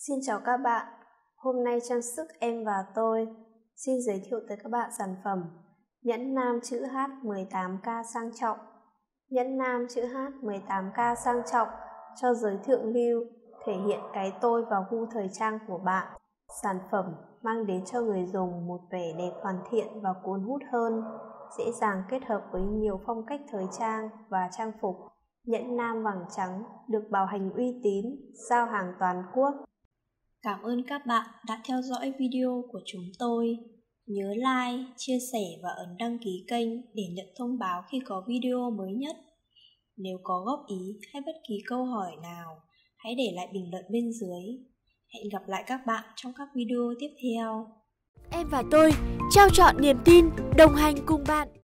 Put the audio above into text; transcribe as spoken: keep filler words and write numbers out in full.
Xin chào các bạn, hôm nay trang sức Em và Tôi xin giới thiệu tới các bạn sản phẩm nhẫn nam chữ H mười tám ca sang trọng. Nhẫn nam chữ H mười tám ca sang trọng cho giới thượng lưu, thể hiện cái tôi và gu thời trang của bạn. Sản phẩm mang đến cho người dùng một vẻ đẹp hoàn thiện và cuốn hút hơn, dễ dàng kết hợp với nhiều phong cách thời trang và trang phục. Nhẫn nam vàng trắng được bảo hành uy tín, giao hàng toàn quốc. Cảm ơn các bạn đã theo dõi video của chúng tôi. Nhớ like, chia sẻ và ấn đăng ký kênh để nhận thông báo khi có video mới nhất. Nếu có góp ý hay bất kỳ câu hỏi nào, hãy để lại bình luận bên dưới. Hẹn gặp lại các bạn trong các video tiếp theo. Em và Tôi trao trọn niềm tin, đồng hành cùng bạn.